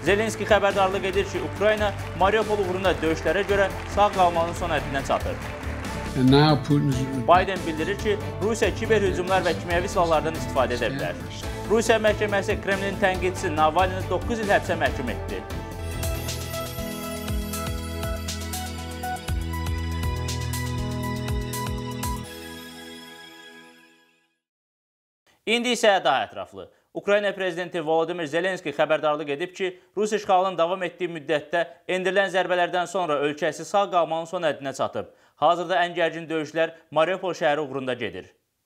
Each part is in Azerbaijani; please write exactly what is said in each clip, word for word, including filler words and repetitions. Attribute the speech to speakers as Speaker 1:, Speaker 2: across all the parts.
Speaker 1: Zelenski xəbərdarlıq edir ki, Ukrayna Mariupol uğrunda döyüşlərə görə sağ qalmanın son həddinə çatır. Biden bildirir ki, Rusiya kiber hücumlar və kimyəvi silahlardan istifadə edə bilər. Rusiya məhkəməsi Kremlin tənqidçisi Navalnini doqquz il həbsə məhkum etdi. İndi isə daha ətraflı. Ukrayna prezidenti Volodymyr Zelenski xəbərdarlıq edib ki, Rus işğalının davam etdiyi müddətdə endirilən zərbələrdən sonra ölkəsi sağ qalmanın son həddinə çatıb. Hazırda ən gərgin döyüşlər Mariupol şəhəri uğrunda gedir.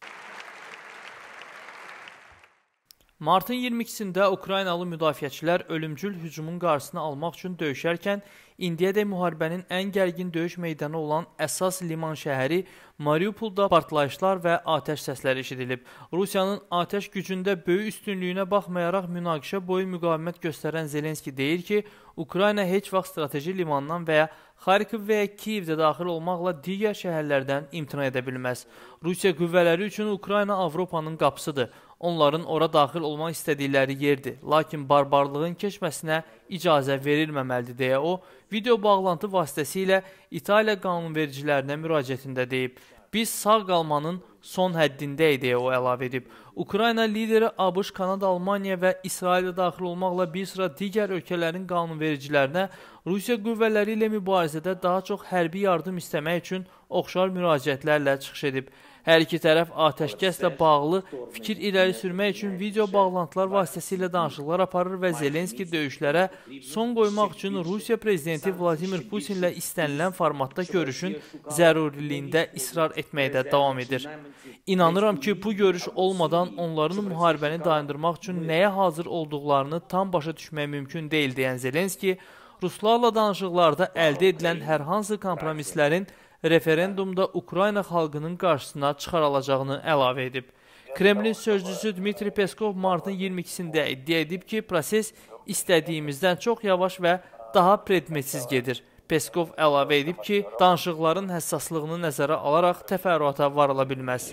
Speaker 2: Martın iyirmi ikisində Ukraynalı müdafiəçilər ölümcül hücumun qarşısını almaq üçün döyüşərkən, indiyədək müharibənin ən gərgin döyüş meydanı olan əsas liman şəhəri Mariupolda partlayışlar və atəş səsləri eşidilib. Rusiyanın atəş gücündə böyük üstünlüyünə baxmayaraq münaqişə boyu müqavimət göstərən Zelenski deyir ki, Ukrayna heç vaxt strateji limandan və ya Xarkov və ya Kiyevdə daxil olmaqla digər şəhərlərdən imtina edə bilməz. Rusiya qüvvələri üçün Ukrayna Avropanın qapısıdır. Onların ora daxil olmaq istədikləri yerdir. Lakin barbarlığın keçməsinə icazə verilməməlidir, deyə o, video bağlantı vasitəsilə İtaliya qanunvericilərinə müraciətində deyib. Biz sağ qalmanın son həddindəyik, deyə o əlavə edib. Ukrayna lideri ABŞ, Kanada, Almaniya və İsrailə daxil olmaqla bir sıra digər ölkələrin qanunvericilərinə Rusiya qüvvələri ilə mübarizədə daha çox hərbi yardım istəmək üçün oxşar müraciətlərlə çıxış edib. Hər iki tərəf atəşkəslə bağlı fikir irəli sürmək üçün video bağlantılar vasitəsilə danışıqlar aparır və Zelenski döyüşlərə son qoymaq üçün Rusiya prezidenti Vladimir Putinlə istənilən formatda görüşün zəruriliyində israr etməkdə davam edir. İnanıram ki, bu görüş olmadan onların müharibəni dayandırmaq üçün nəyə hazır olduqlarını tam başa düşmək mümkün deyil, deyən Zelenski, Ruslarla danışıqlarda əldə edilən hər hansı kompromislərin referendumda Ukrayna xalqının qarşısına çıxarılacağını əlavə edib. Kremlin sözcüsü Dmitri Peskov martın iyirmi ikisində iddia edib ki, proses istədiyimizdən çox yavaş və daha predmetsiz gedir. Peskov əlavə edib ki, danışıqların həssaslığını nəzərə alaraq təfərrüata varıla bilməz.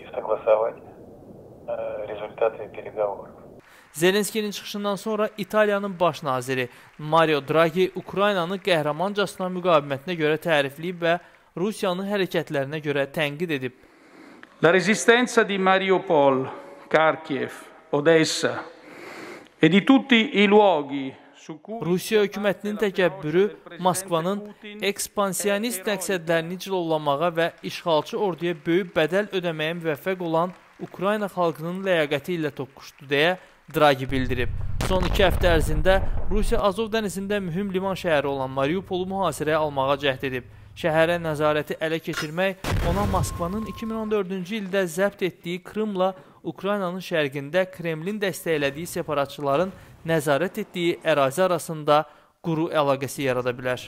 Speaker 2: Zelenskinin çıxışından sonra İtaliyanın baş naziri Mario Draghi Ukraynanı qəhrəmancasına müqavimətinə görə tərifləyib və Rusiyanın hərəkətlərinə görə tənqid edib.
Speaker 3: La resistenza di Mariupol, Kharkiv, Odessa e di tutti i luoghi su cui
Speaker 2: Rusiya hökumətinin təkəbbürü Moskvanın ekspansionist məqsədlərini cilovlamağa və işğalçı orduya böyük bədəl ödəməyə müvəffəq olan Ukrayna xalqının ləyaqəti ilə toqquşdu, deyə Draghi bildirib. Son iki həftə ərzində Rusiya Azov dənizində mühüm liman şəhəri olan Mariupolu mühasirəyə almağa cəhd edib. Şəhərə nəzarəti ələ keçirmək ona Moskvanın iki min on dördüncü ildə zəbt etdiyi Krımla Ukraynanın şərqində Kremlin dəstəklədiyi separatçıların nəzarət etdiyi ərazi arasında quru əlaqəsi yarada bilər.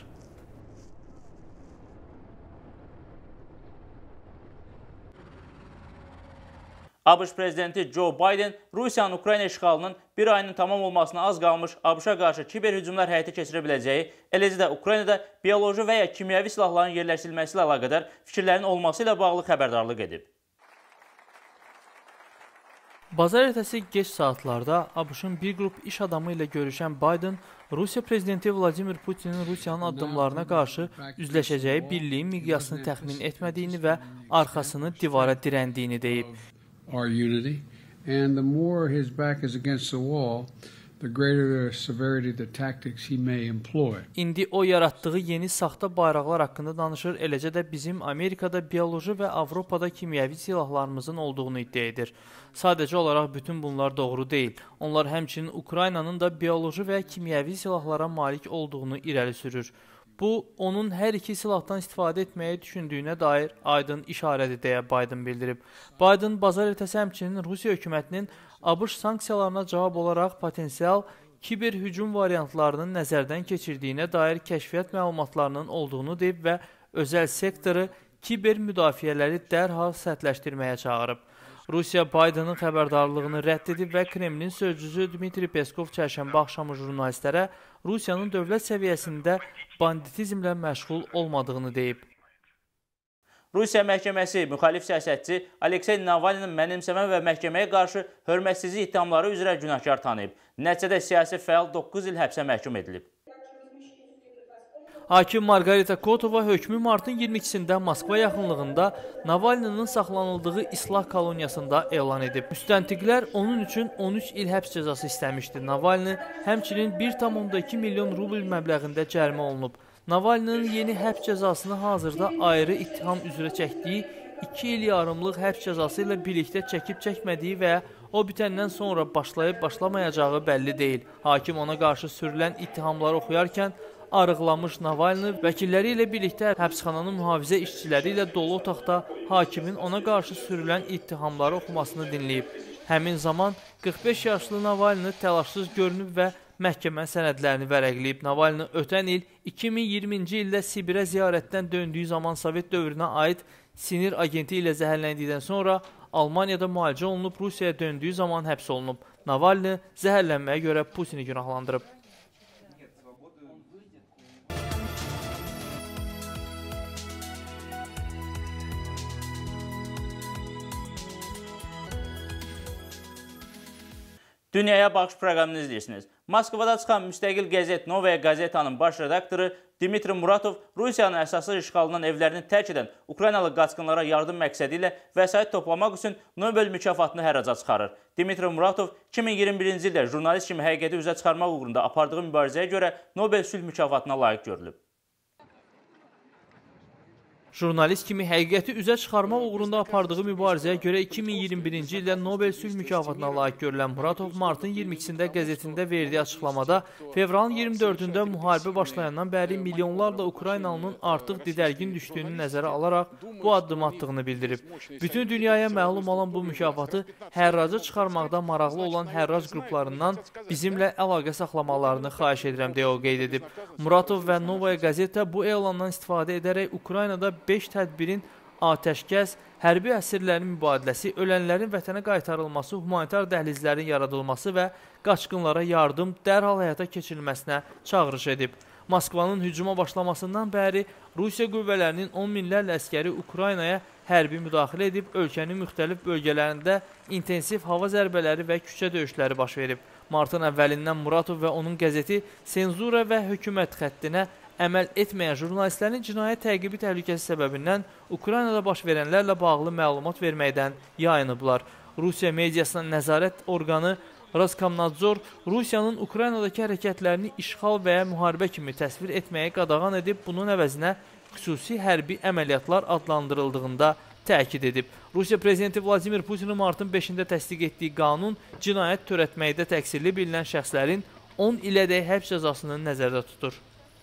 Speaker 1: ABŞ prezidenti Joe Biden Rusiyanın Ukrayna işğalının bir ayının tamam olmasına az qalmış ABŞ-a qarşı kiber hücumlar həyata keçirə biləcəyi, eləcə də Ukraynada bioloji və ya kimyəvi silahların yerləşdirilməsi ilə əlaqədar fikirlərin olması ilə bağlı xəbərdarlıq edib.
Speaker 2: Bazar ertəsi geç saatlarda ABŞ-ın bir qrup iş adamı ilə görüşən Biden, Rusiya prezidenti Vladimir Putinin Rusiyanın addımlarına qarşı üzləşəcəyi birliyin miqyasını təxmin etmədiyini və arxasını divara dirəndiyini deyib.
Speaker 4: Our unity, and the more his back is against the wall, the greater the severity of the tactics he may employ.
Speaker 2: İndi o yaratdığı yeni saxta bayraqlar haqqında danışır, eləcə də bizim Amerikada bioloji və Avropada kimyəvi silahlarımızın olduğunu iddia edir. Sadəcə olaraq bütün bunlar doğru deyil. Onlar həmçinin Ukraynanın da bioloji və kimyəvi silahlara malik olduğunu irəli sürür. Bu, onun hər iki silahdan istifadə etməyi düşündüyünə dair aydın işarədir, deyə Biden bildirib. Biden bazar ertəsi həmçinin Rusiya hökumətinin ABŞ sanksiyalarına cavab olaraq potensial kiber hücum variantlarının nəzərdən keçirdiyinə dair kəşfiyyat məlumatlarının olduğunu deyib və özəl sektoru kiber müdafiələri dərhal sərtləşdirməyə çağırıb. Rusiya Bidenin xəbərdarlığını rədd edib və Kremlin sözcüsü Dmitri Peskov çərşənbə axşamı jurnalistlərə Rusiyanın dövlət səviyyəsində banditizmlə məşğul olmadığını deyib.
Speaker 1: Rusiya məhkəməsi müxalif siyasətçi Aleksey Navalninin mənimsəmə və məhkəməyə qarşı hörmətsizlik ittihamları üzrə günahkar tanıyıb. Nəticədə siyasi fəal doqquz il həbsə məhkum edilib.
Speaker 2: Hakim Margarita Kotova hökmü martın iyirmi ikisində Moskva yaxınlığında Navalninin saxlanıldığı islah koloniyasında elan edib. Müstəntiqlər onun üçün on üç il həbs cəzası istəmişdi. Navalni həmçinin bir tam onda iki milyon rubl məbləğində cərimə olunub. Navalninin yeni həbs cəzasını hazırda ayrı ittiham üzrə çəkdiyi iki il yarımlıq həbs cəzası ilə birlikdə çəkib çəkmədiyi və o bitəndən sonra başlayıb başlamayacağı bəlli deyil. Hakim ona qarşı sürülən ittihamları oxuyarkən arıqlamış Navalni vəkilləri ilə birlikdə həbsxananın mühafizə işçiləri ilə dolu otaqda hakimin ona qarşı sürülən ittihamları oxumasını dinləyib. Həmin zaman qırx beş yaşlı Navalni təlaşsız görünüb və məhkəmə sənədlərini vərəqləyib. Navalni ötən il iki min iyirminci ildə Sibirə ziyarətdən döndüyü zaman Sovet dövrünə aid sinir agenti ilə zəhərləndikdən sonra Almaniyada müalicə olunub, Rusiyaya döndüyü zaman həbs olunub. Navalni zəhərlənməyə görə Putini günahlandırıb.
Speaker 1: Dünyaya Baxış proqramını izləyirsiniz. Moskvada çıxan müstəqil qəzet Novaya Gazetanın baş redaktoru Dmitri Muratov Rusiyanın əsaslı işğalından evlərini tərk edən Ukraynalı qaçqınlara yardım məqsədi ilə vəsait toplamaq üçün Nobel mükafatını hərraca çıxarır. Dmitri Muratov iki min iyirmi birinci ildə jurnalist kimi həqiqəti üzə çıxarmaq uğrunda apardığı mübarizəyə görə Nobel sülh mükafatına layiq görülüb.
Speaker 2: Jurnalist kimi həqiqəti üzə çıxarmaq uğrunda apardığı mübarizəyə görə iki min iyirmi birinci ildə Nobel sülh mükafatına layiq görülən Muratov martın iyirmi ikisində qəzetində verdiyi açıqlamada fevralın iyirmi dördündə müharibə başlayandan bəri milyonlarla Ukraynalının artıq didərgin düşdüyünü nəzərə alaraq bu addım attığını bildirib. Bütün dünyaya məlum olan bu mükafatı hərraca çıxarmaqda maraqlı olan hərrac qruplarından bizimlə əlaqə saxlamalarını xahiş edirəm deyə o qeyd edib. Muratov və Novaya Gazeta bu elandan istifadə edərək Ukraynada beş tədbirin atəşkəs, hərbi əsirlərin mübadiləsi, ölənlərin vətənə qaytarılması, humanitar dəhlizlərin yaradılması və qaçqınlara yardım dərhal həyata keçirilməsinə çağırış edib. Moskvanın hücuma başlamasından bəri Rusiya qüvvələrinin on minlərlə əskəri Ukraynaya hərbi müdaxilə edib, ölkənin müxtəlif bölgələrində intensiv hava zərbələri və küçə döyüşləri baş verib. Martın əvvəlindən Muratov və onun qəzeti senzura və hökumət xəttinə əməl etməyən jurnalistlərin cinayət təqibi təhlükəsi səbəbindən Ukraynada baş verənlərlə bağlı məlumat verməkdən yayınıblar. Rusiya mediasının nəzarət orqanı Roskomnadzor Rusiyanın Ukraynadakı hərəkətlərini işğal və ya müharibə kimi təsvir etməyə qadağan edib, bunun əvəzinə xüsusi hərbi əməliyyatlar adlandırıldığında təkid edib. Rusiya prezidenti Vladimir Putinin martın beşində təsdiq etdiyi qanun cinayət törətməkdə təqsirli bilinən şəxslərin on ilədək həbs cəzasını nəzərdə tutur.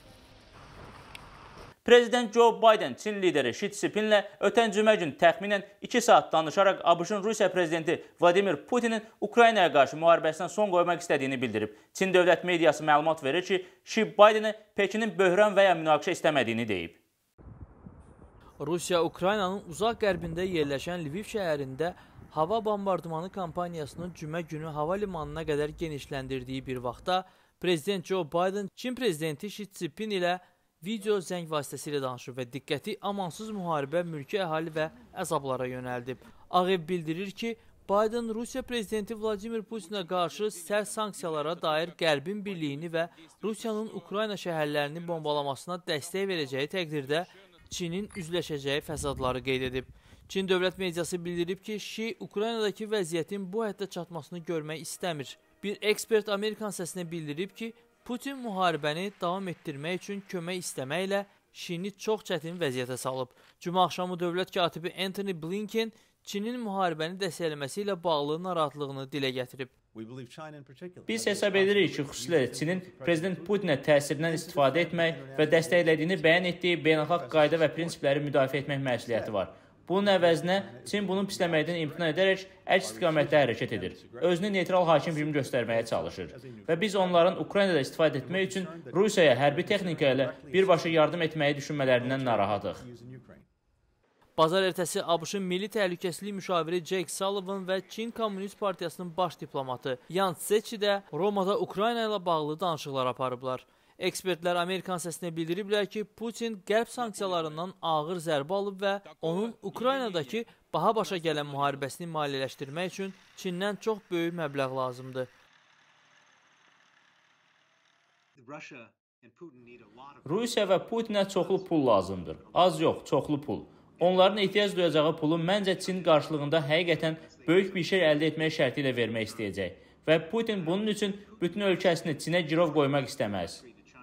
Speaker 1: Prezident Joe Biden Çin lideri Xi Jinpinglə ötən cümə gün təxminən iki saat danışaraq ABŞ-ın Rusiya prezidenti Vladimir Putinin Ukraynaya qarşı müharibəsinə son qoymaq istədiyini bildirib. Çin dövlət mediası məlumat verir ki, Xi Biden'ı Pekinin böhran və ya münaqişə istəmədiyini deyib.
Speaker 2: Rusiya Ukraynanın uzaq qərbində yerləşən Lviv şəhərində hava bombardımanı kampaniyasının cümə günü hava limanına qədər genişləndirdiyi bir vaxtda Prezident Joe Biden Çin prezidenti Xi Jinping ilə video zəng vasitəsilə danışıb və diqqəti amansız müharibə, mülki əhali və əzablara yönəldib. Ağ Ev bildirir ki, Biden Rusiya prezidenti Vladimir Putinə qarşı sərt sanksiyalara dair Qərbin birliyini və Rusiyanın Ukrayna şəhərlərini bombalamasına dəstək verəcəyi təqdirdə Çinin üzləşəcəyi fəsadları qeyd edib. Çin dövlət mediası bildirib ki, Xi Ukraynadakı vəziyyətin bu həddə çatmasını görmək istəmir. Bir ekspert Amerikan səsinə bildirib ki, Putin müharibəni davam etdirmək üçün kömək istəməklə Çini çox çətin vəziyyətə salıb. Cümə axşamı dövlət katibi Antony Blinken Çinin müharibəni dəstəkləməsi ilə bağlı narahatlığını dilə gətirib.
Speaker 1: Biz hesab edirik ki, xüsusilə Çinin Prezident Putinə təsirindən istifadə etmək və dəstəklədiyini bəyan etdiyi beynəlxalq qayda və prinsipləri müdafiə etmək məsuliyyəti var. Bunun əvəzinə Çin bunu pisləməkdən imtina edərək əks istiqamətdə hərəkət edir. Özünü neytral hakim kimi göstərməyə çalışır. Və biz onların Ukraynada istifadə etmək üçün Rusiyaya hərbi texnika ilə birbaşa yardım etməyi düşünmələrindən narahatıq.
Speaker 2: Bazar ertəsi ABŞ-ın Milli Təhlükəsizlik müşaviri Jake Sullivan və Çin Komünist Partiyasının baş diplomatı Yan Tsechi də Romada Ukrayna ilə bağlı danışıqlar aparıblar. Ekspertlər Amerikan səsinə bildiriblər ki, Putin qərb sanksiyalarından ağır zərbə alıb və onun Ukraynadakı baha başa gələn müharibəsini maliyyələşdirmək üçün Çindən çox böyük məbləğ lazımdır.
Speaker 1: Rusiya və Putinə çoxlu pul lazımdır. Az yox, çoxlu pul. Onların ehtiyac duyacağı pulu məncə Çin qarşılığında həqiqətən böyük bir şey əldə etmək şərti ilə vermək istəyəcək. Və Putin bunun üçün bütün ölkəsini Çinə girov qoymaq istəməz.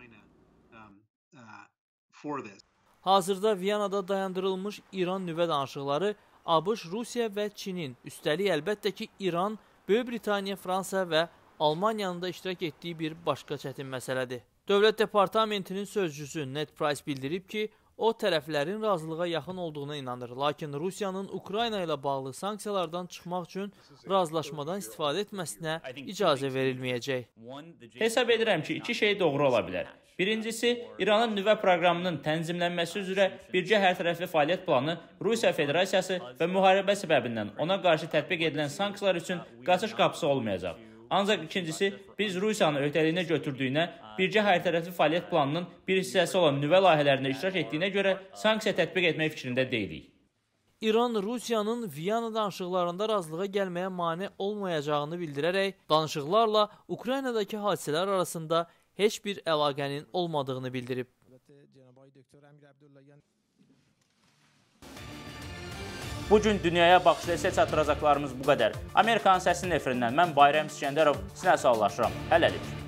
Speaker 2: Hazırda Viyanada dayandırılmış İran nüvə danışıqları ABŞ, Rusiya və Çinin, üstəlik əlbəttə ki, İran, Böyük Britaniya, Fransa və Almaniyanın da iştirak etdiyi bir başqa çətin məsələdir. Dövlət Departamentinin sözcüsü Ned Price bildirib ki, o tərəflərin razılığa yaxın olduğuna inanır. Lakin Rusiyanın Ukrayna ilə bağlı sanksiyalardan çıxmaq üçün razılaşmadan istifadə etməsinə icazə verilməyəcək.
Speaker 1: Hesab edirəm ki, iki şey doğru ola bilər. Birincisi, İranın nüvə proqramının tənzimlənməsi üzrə bircə hərtərəfli fəaliyyət planı Rusiya Federasiyası və müharibə səbəbindən ona qarşı tətbiq edilən sanksiyalar üçün qaçış qapısı olmayacaq. Ancaq ikincisi, biz Rusiyanın öhdəliyinə götürdüyünə, bircə hərtərəfli fəaliyyət planının bir hissəsi olan nüvə layihələrində iştirak etdiyinə görə sanksiya tətbiq etmək fikrində deyilik.
Speaker 2: İran Rusiyanın Viyana danışıqlarında razılığa gəlməyə mane olmayacağını bildirərək, danışıqlarla Ukraynadakı hadisələr arasında heç bir əlaqənin olmadığını bildirib.
Speaker 1: Bugün dünyaya baxışda isə çatdıracaqlarımız bu qədər. Amerikanın səsinin efirindən mən Bayram İskəndərov sizə sağollaşıram. Hələlik.